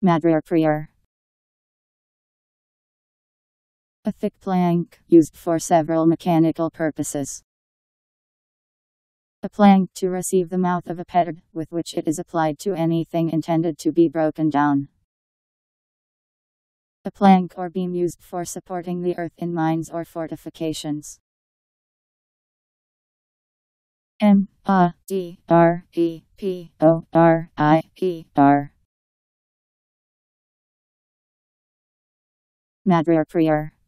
Madreporier. A thick plank, used for several mechanical purposes. A plank to receive the mouth of a petard, with which it is applied to anything intended to be broken down. A plank or beam used for supporting the earth in mines or fortifications. Madreporier. Madreporier.